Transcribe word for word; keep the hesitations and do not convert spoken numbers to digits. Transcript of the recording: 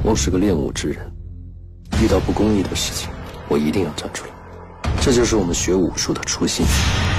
我是个练武之人，遇到不公义的事情，我一定要站出来。这就是我们学武术的初心。